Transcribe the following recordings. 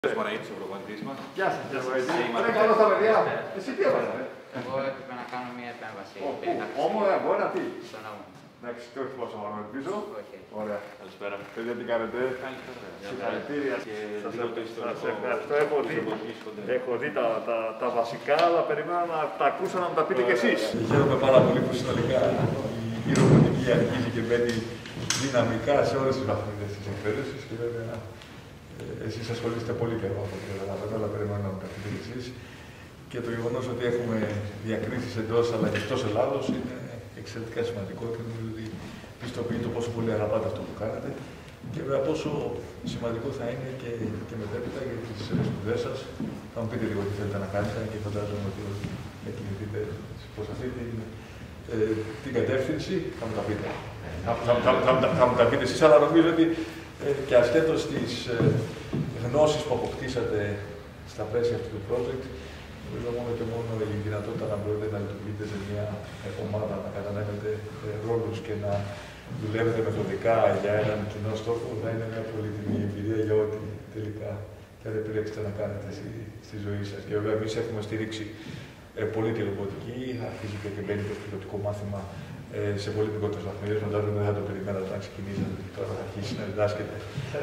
Στο προγραμματίσμα. Γεια σας, κύριε Βοηθή. Είναι καλό στα παιδιά. Εσύ τι έβαλες? Εγώ έπρεπε να κάνω μια επέμβαση. Όμως αγώνα τι? Στον αγώνα. Εντάξει, το όχι πόσο αγώνα πίσω. Ωραία. Καλησπέρα. Παιδιά, τι κάνετε? Συγχαρητήρια. Σας ευχαριστώ. Έχω δει τα βασικά, αλλά περιμένω να τα ακούσω να μου τα πείτε κι εσείς. Χαίρομαι πάρα πολύ που συνολικά η ρομποτική αρχίζει και μπαίνει δυναμικά σε όλες τις βαθμίδες της εκπαίδευσης και βέβαια εσείς ασχολείστε πολύ καιρό από ό,τι καταλαβαίνω, αλλά περιμένω να μου τα πείτε κι εσείς. Και το γεγονός ότι έχουμε διακρίσεις εντός αλλά και εκτός Ελλάδος είναι εξαιρετικά σημαντικό και νομίζω ότι πιστοποιεί το πόσο πολύ αγαπάτε αυτό που κάνετε και βέβαια πόσο σημαντικό θα είναι και μετέπειτα για τις σπουδές σας. Θα μου πείτε λίγο τι θέλετε να κάνετε και φαντάζομαι ότι θα κινηθείτε προς αυτή την κατεύθυνση. Θα μου τα πείτε. Θα μου τα πείτε εσείς, αλλά νομίζω ότι και ασχέτως τις γνώσεις που αποκτήσατε στα πλαίσια αυτού του project, νομίζω μόνο και μόνο η δυνατότητα να μπορείτε να λειτουργείτε σε μια ομάδα, να κατανέμετε ρόλους και να δουλεύετε μεθοδικά για έναν κοινό στόχο, θα είναι μια πολύτιμη εμπειρία για ό,τι τελικά θα επιλέξετε να κάνετε στη ζωή σας. Και βέβαια, εμείς έχουμε στηρίξει πολύ τη ρομποτική, αρχίζετε και μπαίνει το πιλωτικό μάθημα σε πολύ μικρότερες βαθμίδες. Φαντάζομαι δεν θα το περιμένατε όταν ξεκινήσατε και τώρα θα αρχίσει να διδάσκεται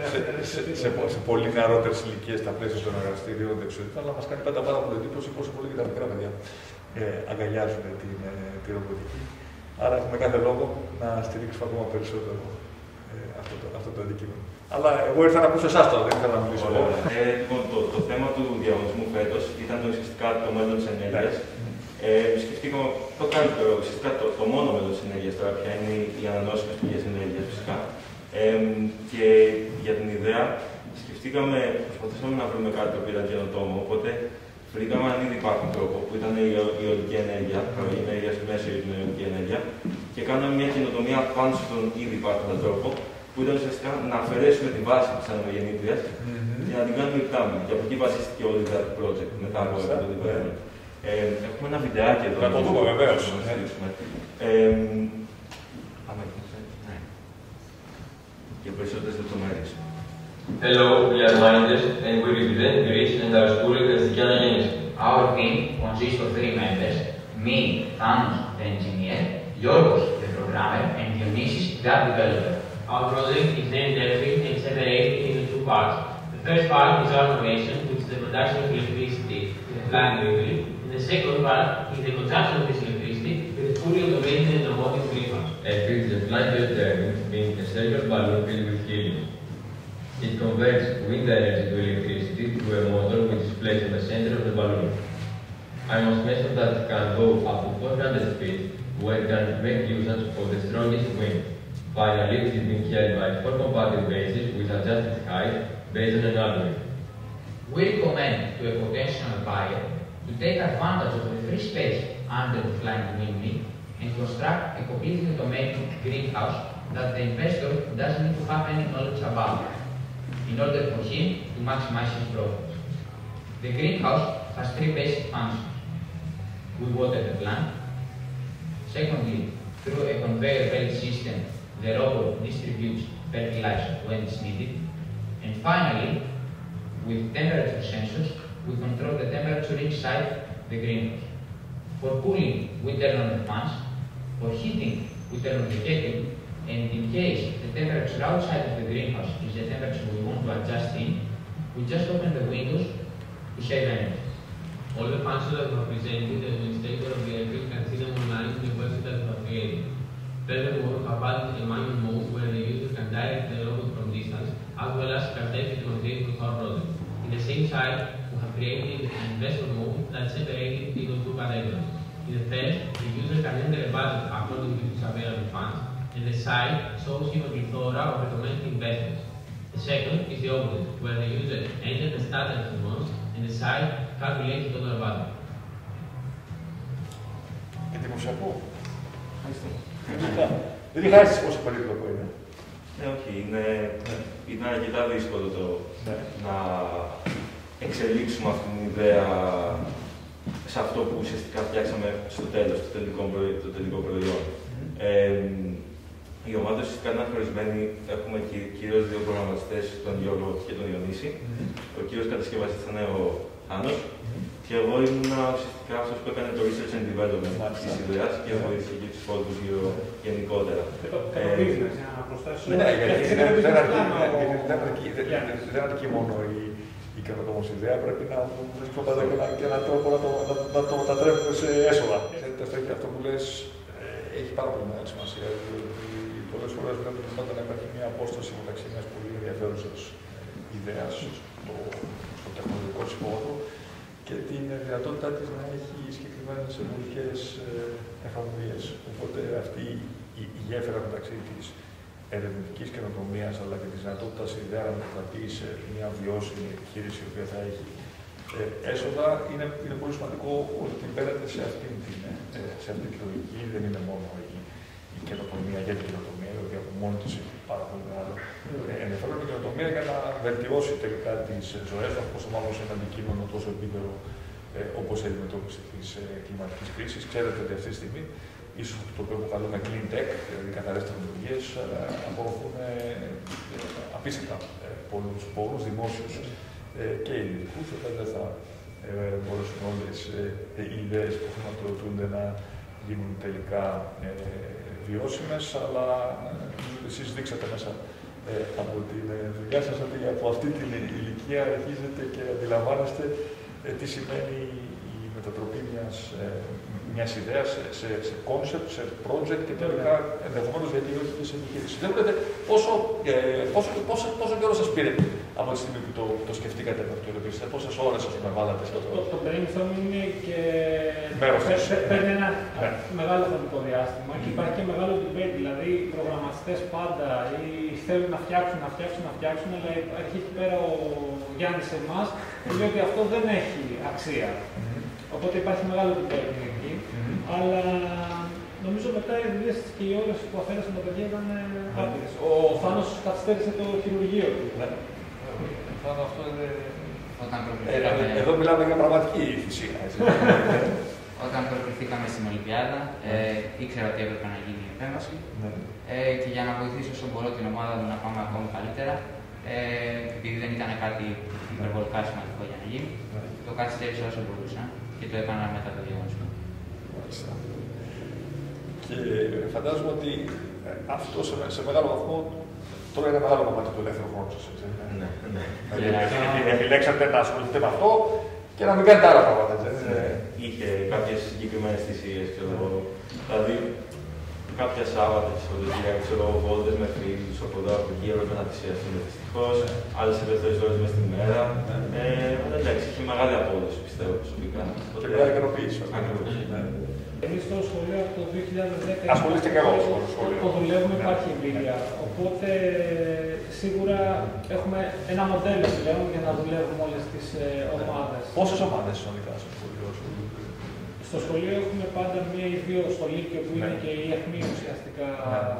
σε πολύ νεαρότερες ηλικίες στα πλαίσια των εργαστηρίων δεξιοτήτων, αλλά μας κάνει πάντα πάρα πολύ εντύπωση πόσο πολύ και τα μικρά παιδιά αγκαλιάζουν τη ρομποτική. Άρα έχουμε κάθε λόγο να στηρίξουμε ακόμα περισσότερο αυτό το αντικείμενο. Αλλά εγώ ήρθα να ακούσω εσάς τώρα, δεν ήθελα να μιλήσω. Λοιπόν, το θέμα του διαγωνισμού φέτος ήταν ουσιαστικά το μέλλον της ενέργειας. Σκεφτήκαμε το καλύτερο, ουσιαστικά το μόνο μέλλον της ενέργειας τώρα πια είναι οι ανανεώσιμες πηγές ενέργειας φυσικά. Και για την ιδέα προσπαθήσαμε να βρούμε κάτι το οποίο ήταν καινοτόμο, οπότε βρήκαμε αν ήδη υπάρχουν τρόπο που ήταν η αιωλική ενέργεια, η ενέργεια στη μέση για την αιωλική ενέργεια και κάναμε μια καινοτομία πάνω στον ήδη υπάρχοντα τρόπο που ήταν ουσιαστικά να αφαιρέσουμε τη βάση της ανεμογεννήτριας και να την κάνουμε υπτάμενη. Και από εκεί βασίστηκε όλη η project μετά από αυτό το διπλάνο. Έχουμε ένα βιντεάκι εδώ. Να το δούμε βεβαίως. Για περισσότερες λεπτομέρειες. Hello, we are Manides and we represent Greece and our school is Gianna Yanis. Our team consists of 3 members, me, Thanos, the engineer, Yorgos, the programmer, and Dionysis, the app developer. Our project is named Delphi and separated into 2 parts. The first part is our innovation, which is the production of electricity with a flying vehicle, and the second part is the consumption of this electricity with a fully automated and robotic greenhouse. Delphi is a flying jet turbine being a circular balloon filled with helium. It converts wind energy to electricity through a motor which is placed in the center of the balloon. I must mention that it can go up to 400 feet, where it can make use of the strongest wind. Finally, it is being carried by 4 compacted bases with adjusted height based on an algorithm. We recommend to a potential buyer to take advantage of the free space under the flying windmill and construct a completely automated greenhouse that the investor doesn't need to have any knowledge about in order for him to maximize his profits. The greenhouse has 3 basic functions. We water the plant. Secondly, through a conveyor belt system, the robot distributes fertilizer when it's needed. And finally, with temperature sensors, we control the temperature inside the greenhouse. For cooling, we turn on the fans. For heating, we turn on the kettle. And in case the temperature outside of the greenhouse is the temperature we want to adjust in, we just open the windows to save energy. All the functions that were presented, the administrator of the electric can see them online in the website that we have created. Furthermore, we have added a manual mode where the user can direct the robot from distance, as well as can take it to rotate with our project. In the same site, we have created an investor mode that's separated into 2 categories. In the first, the user can enter a budget according to his available funds, and the site shows him a plethora of recommended investments. The second is the opposite, where the user enters the starter he wants, and the site calculates the total budget. Εντυπωσιακό. Δεν είχα αίσθηση πόσο περίπλοκο είναι. Ναι, όχι. Είναι αρκετά δύσκολο να εξελίξουμε αυτή την ιδέα σε αυτό που ουσιαστικά φτιάξαμε στο τέλος, το τελικό προϊόν. Η ομάδα ουσιαστικά είναι χωρισμένη. Έχουμε κυρίως δύο προγραμματιστές, τον Γιώργο και τον Διονύση. Ο κύριος κατασκευαστής ήταν ο Άννος. Και εγώ ήμουν ουσιαστικά αυτός που έκανε το research and development της ιδέας και βοήθησε και τους υπόλοιπους γύρω γενικότερα. Να προσθέσω. Ναι, γιατί δεν αρκεί μόνο η καινοτόμως ιδέα, πρέπει να βρίσκουμε πάντα και έναν τρόπο να το μετατρέπουμε σε έσοδα. Αυτό που λες έχει πάρα πολύ μεγάλη σημασία. Πολλές φορές βλέπουμε πάντα να υπάρχει μια απόσταση μεταξύ μιας πολύ ενδιαφέρουσας ιδέας στο τεχνολογικό της χώρου και την δυνατότητά της να έχει συγκεκριμένες εμπορικές εφαρμογές. Οπότε αυτή η γέφυρα μεταξύ της ερευνητικής καινοτομίας αλλά και της δυνατότητας η ιδέα να μετατραπεί σε μια βιώσιμη επιχείρηση η οποία θα έχει έσοδα είναι πολύ σημαντικό ότι μπαίνετε σε αυτή τη λογική. Δεν είναι μόνο η καινοτομία για την καινοτομία, η οποία από μόνη της έχει πάρα πολύ μεγάλο ενδιαφέρον. Η καινοτομία για να βελτιώσει τελικά τις ζωές μας, πόσο μάλλον σε ένα αντικείμενο τόσο επίπεδο όπως η αντιμετώπιση της κλιματικής κρίσης. Ξέρετε ότι αυτή τη στιγμή, ίσως το οποίο αποκαλούμε clean tech, δηλαδή καθαρές τεχνολογίες, απορροφούν απίστευτα πολλούς πόρους δημόσιους και ιδιωτικούς. Οπότε δεν θα μπορέσουν όλες οι ιδέες που χρηματοδοτούνται να γίνουν τελικά βιώσιμες, αλλά εσείς δείξατε μέσα από τη δουλειά σας ότι από αυτή την ηλικία αρχίζετε και αντιλαμβάνεστε τι σημαίνει η μετατροπή μιας ιδέας σε concept, σε project και τελικά ενδεχομένως γιατί όχι και σε επιχείρηση. Δεν βλέπετε πόσο καιρό σας πήρε από τη στιγμή που το σκεφτήκατε να το υλοποιήσετε, πόσες ώρες σας βάλατε σε αυτό. Το brainstorming είναι και παίρνει ένα μεγάλο χρονικό διάστημα και υπάρχει και μεγάλο debate, δηλαδή οι προγραμματιστές πάντα θέλουν να φτιάξουν, αλλά υπάρχει εκεί πέρα ο Γιάννης εμάς που λέει ότι αυτό δεν έχει αξία. Οπότε υπάρχει μεγάλο debate εκεί, αλλά νομίζω μετά οι δουλειές και οι ώρες που αφαίρεσαν τα παιδιά ήταν άπειρες. Ο Θάνος καθυστέρησε το χειρουργείο του. Θάνο, αυτό είναι... Εδώ μιλάμε για πραγματική θυσία. Όταν προκληθήκαμε στην Ολυμπιάδα, ήξερα ότι έπρεπε να γίνει η επέμβαση και για να βοηθήσω όσο μπορώ την ομάδα μου να πάμε ακόμη καλύτερα, επειδή δεν ήταν κάτι υπερβολικά σημαντικό για να γίνει, το καθυστέρησα όσο μπορούσα και το έκανα μετά το διαγωνισμό. Και φαντάζομαι ότι αυτό σε μεγάλο βαθμό τώρα είναι μεγάλο κομμάτι του ελεύθερου χρόνου σας. Ναι. Επιλέξατε να ασχοληθείτε με αυτό και να μην κάνετε άλλα πράγματα. Είχε κάποιες συγκεκριμένες θυσίες, δηλαδή κάποια Σάββατα και Σαββατοκύριακα, βόλτες με φίλους από εδώ από εκεί, έπρεπε να θυσιαστούν δυστυχώς, άλλες ελεύθερες ώρες μες τη μέρα. Εντάξει, είχε μεγάλη απόδοση πιστεύω προσωπικά. Και μεγάλη ικανοποίηση. Εμείς στο σχολείο από το 2010 ασχολείστε και εγώ στο σχολείο. Το δουλεύουμε, υπάρχει εμπειρία. Οπότε σίγουρα έχουμε ένα μοντέλο πλέον για να δουλεύουμε όλες τις ομάδες. Πόσες ομάδες συνολικά στο σχολείο σου? Στο σχολείο έχουμε πάντα μία ή δύο στο Λύκειο που είναι και η αιχμή ουσιαστικά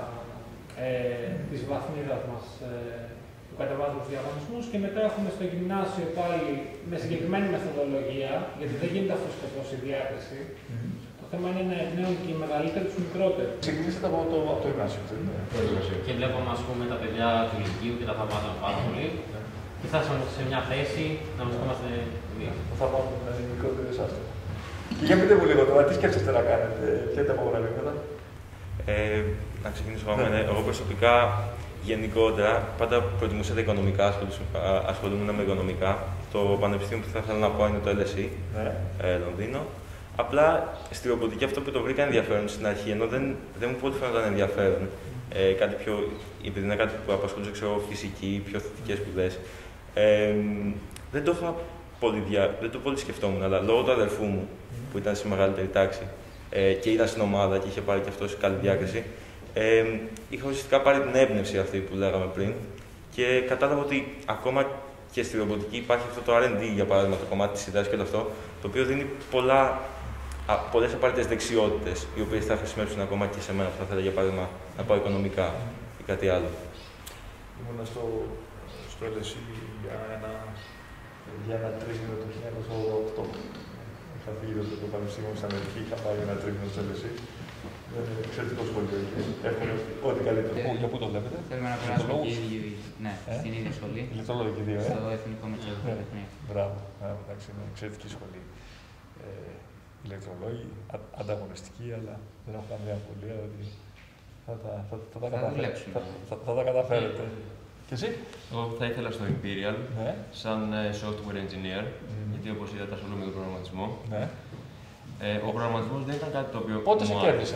της βαθμίδας μας που κατεβάζουμε τους διαγωνισμούς και μετά έχουμε στο γυμνάσιο πάλι με συγκεκριμένη μεθοδολογία, γιατί δεν γίνεται αυτός σκοπός η διάκριση. Το θέμα είναι να εμπνέουν και οι μεγαλύτεροι τους μικρότερους. Ξεκινήσατε από το γυμνάσιο, δεν είναι? Και βλέπουμε, ας πούμε, τα παιδιά του Λυκείου και τα θαυμάζουν πάρα πολύ. Και φτάσαμε σε μια θέση να βρισκόμαστε εμείς. Θα πάμε να είναι μικρότεροι εσάς. Και για πείτε μου λίγο τώρα, τι σκέφτεστε να κάνετε, ποια είναι τα επόμενα βήματα? Να ξεκινήσω με εγώ προσωπικά. Γενικότερα, πάντα προτιμούσα τα οικονομικά, ασχολούμαι με οικονομικά. Το πανεπιστήμιο που θα ήθελα να πω είναι το LSE, Λονδίνο. Απλά στη ρομποτική αυτό που το βρήκα ενδιαφέρον στην αρχή, ενώ δεν μου πω ότι φαίνονταν ενδιαφέρον. Κάτι πιο, επειδή είναι κάτι που απασχολούσε, ξέρω, φυσική, πιο θετικές σπουδές. Δεν το πολύ σκεφτόμουν, αλλά λόγω του αδερφού μου, που ήταν σε μεγαλύτερη τάξη και ήταν στην ομάδα και είχε πάρει και αυτός καλή διάκριση, είχα ουσιαστικά πάρει την έμπνευση αυτή που λέγαμε πριν και κατάλαβα ότι ακόμα και στη ρομποτική υπάρχει αυτό το R&D, για παράδειγμα, το κομμάτι της ιδέας και όλο αυτό, το οποίο δίνει πολλές απαραίτητες δεξιότητες, οι οποίες θα χρησιμεύσουν ακόμα και σε μένα που θα ήθελα, για παράδειγμα, να πάω οικονομικά ή κάτι άλλο. Ήμουνα στο LSE για ένα τρίμηνο το 1988. καθηγητή στο Πανεπιστήμιο στην Αμερική, είχα πάει ένα τρίμηνο στο LSE. Εξαιρετικό σχολείο. Εύχομαι ό,τι καλύτερο. Για πού το βλέπετε? Θέλουμε να περάσουμε και οι ίδιοι, ναι, στην ίδια σχολή. Ηλεκτρολόγοι και δύο, στο Εθνικό Μετσόβιο. Μπράβο, εντάξει, είναι εξαιρετική σχολή. Ηλεκτρολόγοι, ανταγωνιστικοί, αλλά δεν έχω καμία αμφιβολία ότι θα τα καταφέρετε. Και εσύ? Εγώ θα ήθελα στο Imperial, σαν software engineer, γιατί όπως είδατε ασχολούμαι με τον προγραμματισμό. Ο προγραμματισμός δεν ήταν κάτι το οποίο. Πότε σε κέρδισε,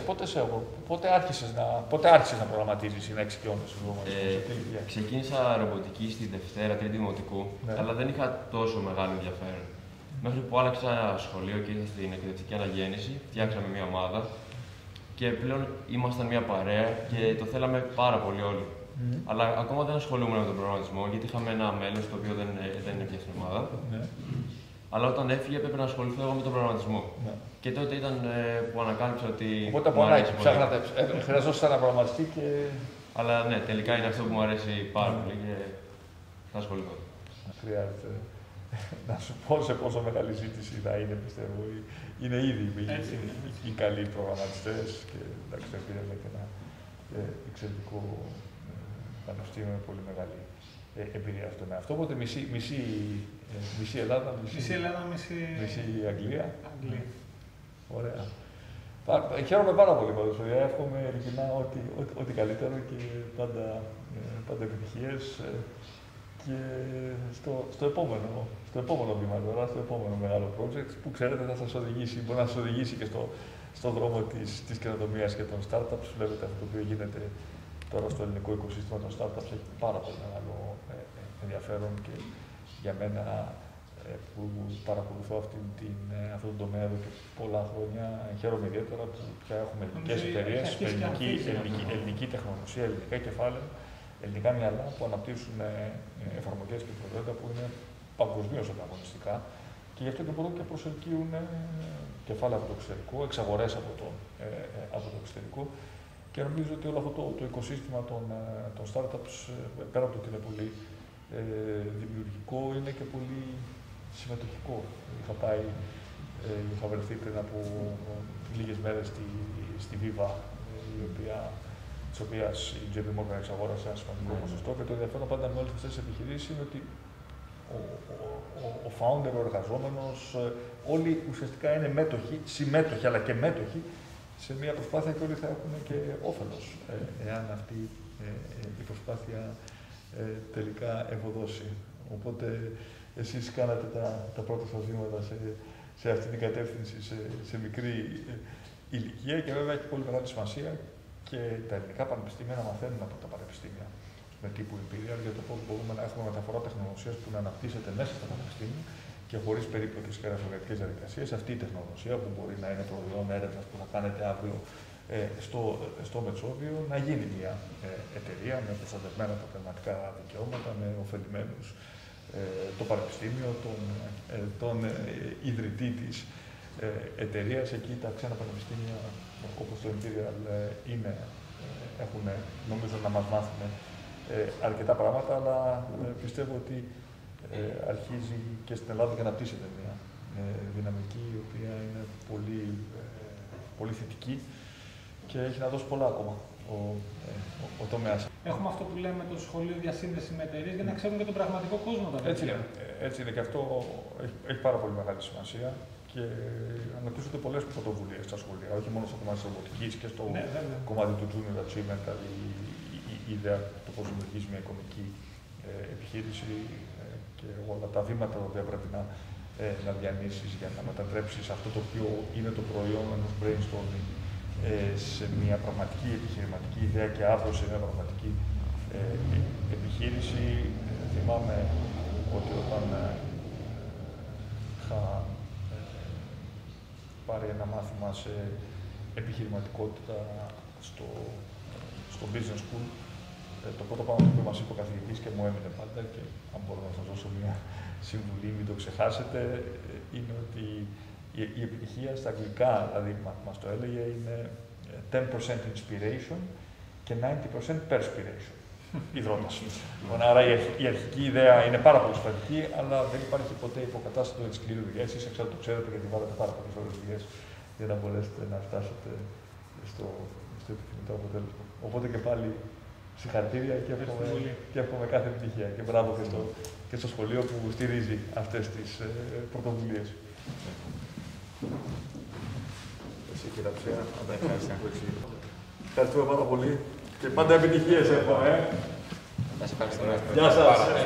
πότε άρχισες να προγραμματίζεις ή να εξοικειώνεσαι? Ξεκίνησα ρομποτική στη Δευτέρα, Τρίτη Δημοτικού, αλλά δεν είχα τόσο μεγάλο ενδιαφέρον. Μέχρι που άλλαξα σχολείο και ήρθα στην εκπαιδευτική αναγέννηση, φτιάξαμε μια ομάδα και πλέον ήμασταν μια παρέα και το θέλαμε πάρα πολύ όλοι. Αλλά ακόμα δεν ασχολούμαι με τον προγραμματισμό, γιατί είχαμε ένα μέλος το οποίο δεν έπιασε την ομάδα. Αλλά όταν έφυγε έπρεπε να ασχοληθώ εγώ με τον προγραμματισμό. Και τότε ήταν που ανακάλυψα ότι. Οπότε από ανάγκη ψάχνατε. Χρειαζόσασταν να προγραμματιστεί και. Αλλά ναι, τελικά είναι αυτό που μου αρέσει πάρα πολύ και θα ασχοληθώ. Χρειάζεται να σου πω σε πόσο μεγάλη ζήτηση θα είναι, πιστεύω. Είναι ήδη οι καλοί προγραμματιστές και εντάξει, πήραμε και ένα εξαιρετικό πανεπιστήμιο με πολύ μεγάλη εμπειρία στον αυτό. Οπότε μισή Ελλάδα, μισή Αγγλία. Ωραία. Χαίρομαι πάρα πολύ πάντως. Εύχομαι ειλικρινά ό,τι καλύτερο και πάντα επιτυχίες. Και στο επόμενο βήμα τώρα, στο επόμενο μεγάλο project που ξέρετε θα σας οδηγήσει, μπορεί να σας οδηγήσει και στον δρόμο της καινοτομίας και των startups. Βλέπετε αυτό το οποίο γίνεται τώρα στο ελληνικό οικοσύστημα των startups έχει πάρα πολύ μεγάλο ενδιαφέρον και για μένα που παρακολουθώ αυτό το τομέα εδώ και πολλά χρόνια χαίρομαι ιδιαίτερα που πια έχουμε ελληνικές εταιρείες με ελληνική τεχνογνωσία, ελληνικά κεφάλαια, ελληνικά μυαλά που αναπτύσσουν εφαρμογές και προϊόντα που είναι παγκοσμίως ανταγωνιστικά και γι' αυτό και μπορούν και προσελκύουν κεφάλαια από το εξωτερικό, εξαγορές από το εξωτερικό. Και νομίζω ότι όλο αυτό το οικοσύστημα των startups, πέρα από το ότι είναι πολύ δημιουργικό, είναι και πολύ συμμετοχικό. Είχα βρεθεί πριν από λίγες μέρες στη Viva, της οποίας η JP Morgan εξαγόρασε ένα σημαντικό ποσοστό και το ενδιαφέρον πάντα με όλες αυτές τις επιχειρήσεις είναι ότι ο founder, ο εργαζόμενος, όλοι ουσιαστικά είναι συμμέτοχοι αλλά και μέτοχοι σε μια προσπάθεια και όλοι θα έχουν και όφελος, εάν αυτή η προσπάθεια τελικά ευωδώσει. Οπότε εσείς κάνατε τα πρώτα σας βήματα σε αυτή την κατεύθυνση σε μικρή ηλικία και βέβαια έχει πολύ μεγάλη σημασία και τα ελληνικά πανεπιστήμια να μαθαίνουν από τα πανεπιστήμια με τύπου Imperial για το πώς μπορούμε να έχουμε μεταφορά τεχνογνωσίας που να αναπτύσσεται μέσα στα πανεπιστήμια και χωρίς περίπλοκες και γραφειοκρατικές διαδικασίες. Αυτή η τεχνογνωσία που μπορεί να είναι προϊόν έρευνας που θα κάνετε αύριο στο Μετσόβιο να γίνει μια εταιρεία με προστατευμένα τα πνευματικά δικαιώματα, με ωφελημένους το πανεπιστήμιο, τον ιδρυτή της εταιρείας. Εκεί τα ξένα πανεπιστήμια όπως το Imperial έχουν νομίζω να μας μάθουν αρκετά πράγματα, αλλά πιστεύω ότι αρχίζει και στην Ελλάδα και αναπτύσσεται μια δυναμική η οποία είναι πολύ θετική και έχει να δώσει πολλά ακόμα ο τομέας. Έχουμε αυτό που λέμε το σχολείο διασύνδεση με εταιρείες για να ξέρουμε και τον πραγματικό κόσμο. Έτσι είναι και αυτό έχει πάρα πολύ μεγάλη σημασία και αναπτύσσονται πολλές πρωτοβουλίες στα σχολεία, όχι μόνο στο κομμάτι της ρομποτικής και στο κομμάτι του junior achievement, δηλαδή η ιδέα του πώς δημιουργείς μια οικονομική επιχείρηση και όλα τα βήματα τα οποία πρέπει να διανύσεις για να μετατρέψεις αυτό το οποίο είναι το προϊόν ενός brainstorming σε μια πραγματική επιχειρηματική ιδέα και αύριο σε μια πραγματική επιχείρηση. Θυμάμαι ότι όταν είχα πάρει ένα μάθημα σε επιχειρηματικότητα στο business school, το πρώτο πράγμα που μας είπε ο καθηγητής και μου έμεινε πάντα και αν μπορώ να σας δώσω μια συμβουλή, μην το ξεχάσετε, είναι ότι η επιτυχία στα αγγλικά, δηλαδή μας το έλεγε, είναι 10% inspiration και 90% perspiration. ιδρώντας. Άρα η αρχική ιδέα είναι πάρα πολύ σημαντική, αλλά δεν υπάρχει ποτέ υποκατάστατο για τη σκληρή δουλειά. Εσείς εξάλλου το ξέρετε γιατί βάλατε πάρα πολλές ώρες δουλειές για να μπορέσετε να φτάσετε στο επιθυμητό αποτέλεσμα. Οπότε και πάλι συγχαρητήρια και εύχομαι κάθε επιτυχία. Και μπράβο και στο σχολείο που στηρίζει αυτές τις πρωτοβουλίες. Εσύ κύριε Ψέα, ευχαριστούμε πάρα πολύ και πάντα επιτυχίες εύχομαι. Σας ευχαριστούμε. Γεια σας.